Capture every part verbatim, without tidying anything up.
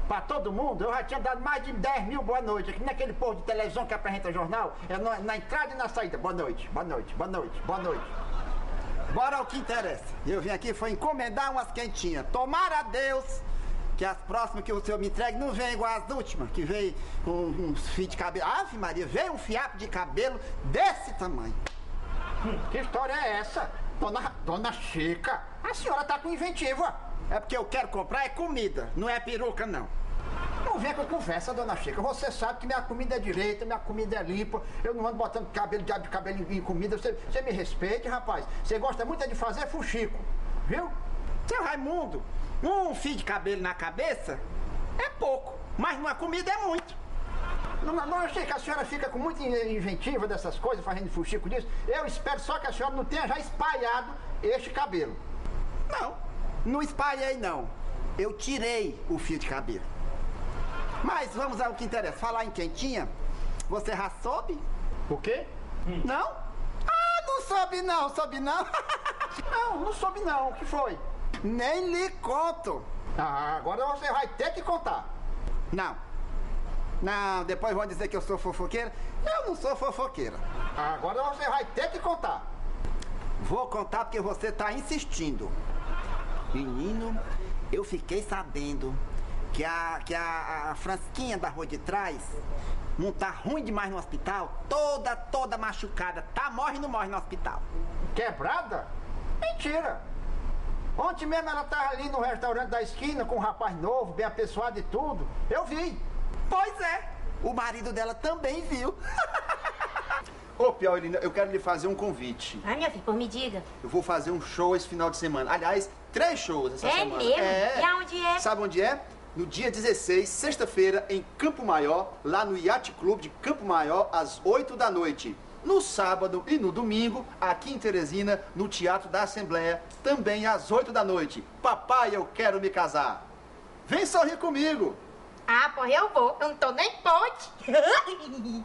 pra todo mundo, eu já tinha dado mais de dez mil boa noite. Aqui naquele povo de televisão que apresenta jornal, é na, na entrada e na saída. Boa noite, boa noite, boa noite, boa noite. Bora ao que interessa. Eu vim aqui foi encomendar umas quentinhas. Tomara a Deus que as próximas que o senhor me entregue não venham igual as últimas, que veio com uns fios de cabelo. Ave Maria, veio um fiapo de cabelo desse tamanho. Hum, que história é essa? Dona, dona Chica, a senhora tá com inventiva. É porque eu quero comprar é comida, não é peruca não. Não vem com conversa, dona Chica. Você sabe que minha comida é direita, minha comida é limpa. Eu não ando botando cabelo, diabo de cabelo em, em comida. Você, você me respeite, rapaz. Você gosta muito é de fazer fuxico, viu? Seu Raimundo, um fio de cabelo na cabeça é pouco, mas numa comida é muito. Não, não, eu sei que a senhora fica com muita inventiva dessas coisas, fazendo fuxico disso. Eu espero só que a senhora não tenha já espalhado este cabelo. Não, não espalhei não. Eu tirei o fio de cabelo. Mas vamos ao que interessa. Falar em quentinha, você já soube? O quê? Hum. Não? Ah, não soube não, soube não. Não, não soube não. O que foi? Nem lhe conto. Ah, agora você vai ter que contar. Não. Não, depois vão dizer que eu sou fofoqueira. Eu não sou fofoqueira. Agora você vai ter que contar. Vou contar porque você tá insistindo. Menino, eu fiquei sabendo que a, que a, a Fransquinha da rua de trás não tá ruim demais no hospital. Toda, toda machucada. Tá, morre ou não morre no hospital? Quebrada? Mentira. Ontem mesmo ela tava ali no restaurante da esquina com um rapaz novo, bem apessoado e tudo. Eu vi. Pois é, o marido dela também viu. Ô, Piauirina, eu quero lhe fazer um convite. Ai, minha filha, por me diga. Eu vou fazer um show esse final de semana. Aliás, três shows essa É semana. mesmo? E aonde é? Sabe onde é? No dia dezesseis, sexta-feira, em Campo Maior, lá no Yacht Club de Campo Maior, às oito da noite. No sábado e no domingo, aqui em Teresina, no Teatro da Assembleia, também às oito da noite. Papai, eu quero me casar. Vem sorrir comigo. Ah, porra, eu vou. Eu não tô nem ponte.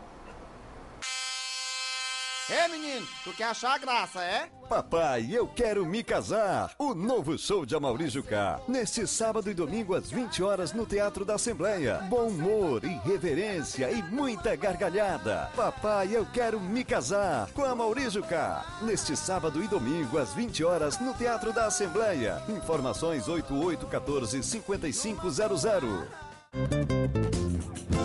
É, menino, tu quer achar graça, é? Papai, eu quero me casar. O novo show de Amaury Jucá. Neste sábado e domingo às vinte horas no Teatro da Assembleia. Bom humor, irreverência e muita gargalhada. Papai, eu quero me casar com Amaury Jucá. Neste sábado e domingo às vinte horas no Teatro da Assembleia. Informações oito oito um quatro, cinco cinco zero zero.